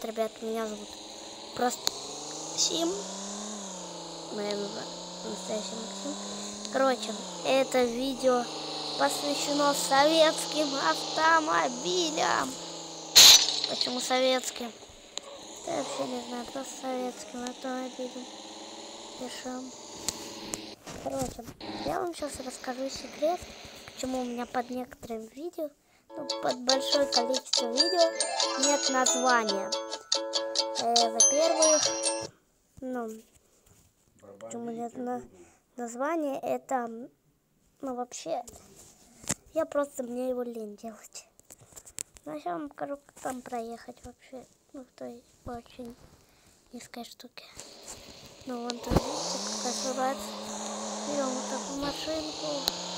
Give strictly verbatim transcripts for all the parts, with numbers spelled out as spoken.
ребят, меня зовут просто Максим. Наверное, настоящий Максим. Короче, это видео посвящено советским автомобилям. Почему советским? Да я вообще не знаю, просто советским автомобилем. Решим. Короче, я вам сейчас расскажу секрет, почему у меня под некоторым видео, ну, под большое количество видео нет названия. Э, Во-первых, ну, почему нет на названия, это, ну, вообще, я просто, мне его лень делать. Ну, я вам покажу, как там проехать вообще, ну, в той очень низкой штуке. Ну, вон тут, видите, какая скорость. Берем вот такую машинку.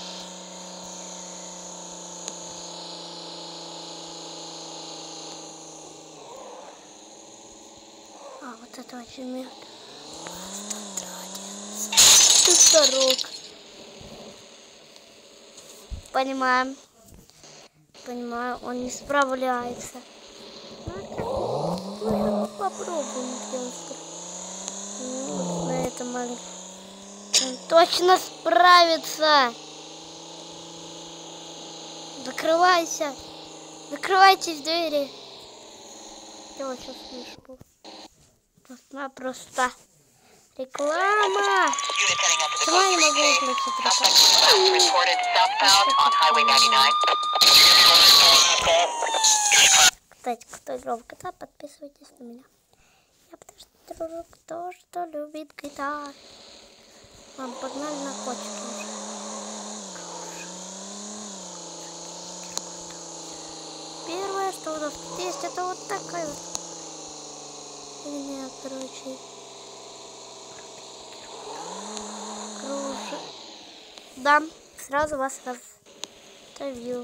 А, вот это очень медленно. Дорог. Понимаем. Понимаю, он не справляется. Ну, попробуем сделать. Ну, на этом маленьком. Он точно справится. Закрывайся. Закрывайтесь двери. Я вот сейчас слышу. Просто-напросто. Реклама. Почему я не могу выключить рекламу? Кстати, кто играл в джи ти эй, подписывайтесь на меня. Я потому что кто что любит джи ти эй. Ладно, погнали на кочке уже. Первое, что у нас тут есть, это вот такая вот фигня, короче. Кружит. Да, сразу вас расставил.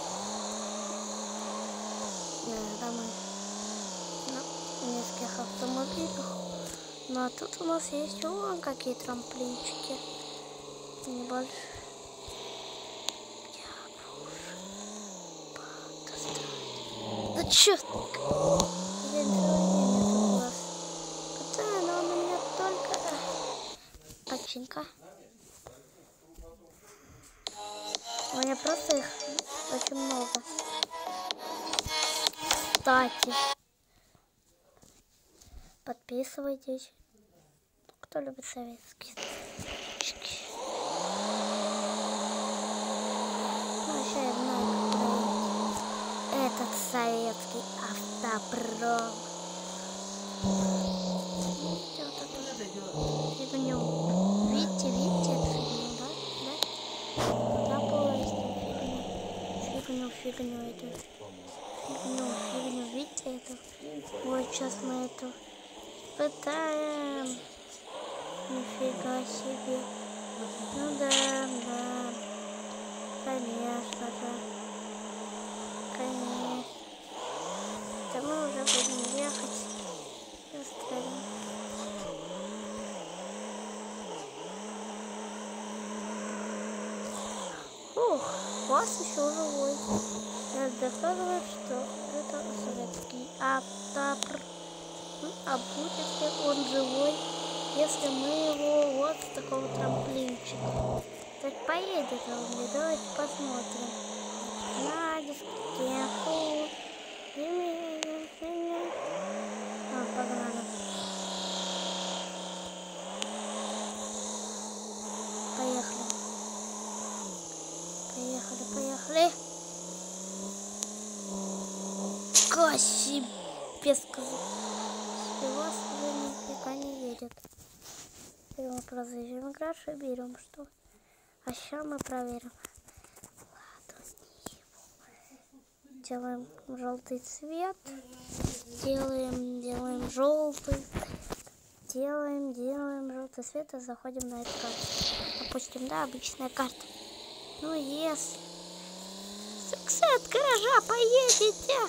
Да, мы на нескольких автомобилях. Ну а тут у нас есть вон какие трамплинчики. Небольшие. Да чё? Я не у вас. Пацаны, но он у меня только... Оченька. У меня просто их очень много. Кстати, подписывайтесь, кто любит советские. Ну, еще я знаю, этот советский автопром. Фигню. Видите, видите эту фигню, да? Да? Да, полностью фигню. Фигню, фигню эту. Фигню, фигню, видите эту? Вот сейчас мы эту пытаем. Нифига себе. Ну да, да. Конечно же. Конечно. Да мы уже будем ехать. Застрелим. Ух, вас еще живой. Это доказывает, что это советский автопр. А будет ли он живой, если мы его вот с такого трамплинчика? Так поедет он ли? Давайте посмотрим. На дискотеку. А, погнали. Поехали. Поехали, поехали. Каси без козы. Вас уже нифига не едет. Теперь мы просто заезжаем в гараж и берем что. А сейчас мы проверим. Ладно, делаем желтый цвет. Делаем, делаем желтый. Делаем, делаем желтый цвет и заходим на эту карту. Допустим, да, обычная карта. Ну, если от гаража поедете.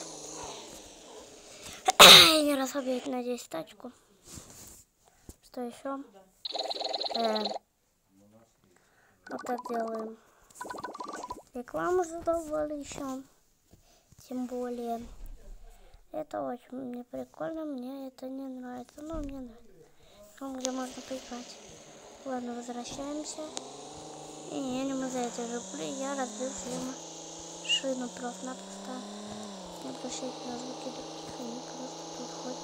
Не раз убить, надеюсь, тачку. Что еще? Э, вот так делаем. Рекламу задолбали еще. Тем более. Это очень мне прикольно, мне это не нравится, но мне нравится. Там, где можно поиграть. Ладно, возвращаемся. И едем из этой же пули. Я разбил себе машину просто-напросто. Не обращайте на звуки других, они просто тут ходят.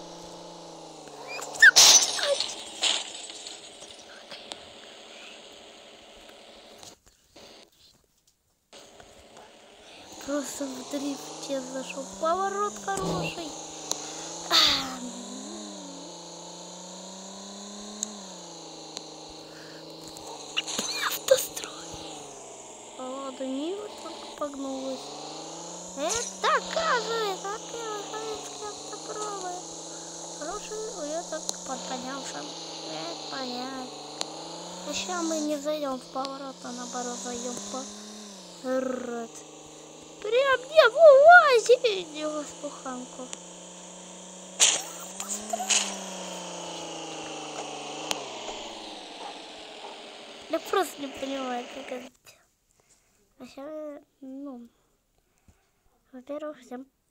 Просто в дрифте зашел. Поворот хороший. Автострой. Ладно, Нива только погнулась. Это оказывается, оказывается, автопровод. Хороший, я так подпонялся. Это понятно. А сейчас мы не зайдем в поворот, а наоборот зайдем в поворот. Прям не вылазит его с пуханку. Я просто не понимаю, как это. А сейчас, ну, во-первых, всем